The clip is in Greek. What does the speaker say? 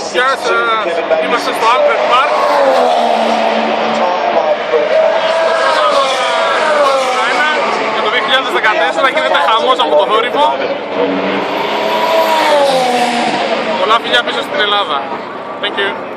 Yes, είμαστε στο Albert Park. Και το 2014 γίνεται χαμός από το θόρυβο. Πολλά φιλιά πίσω στην Ελλάδα. Thank you.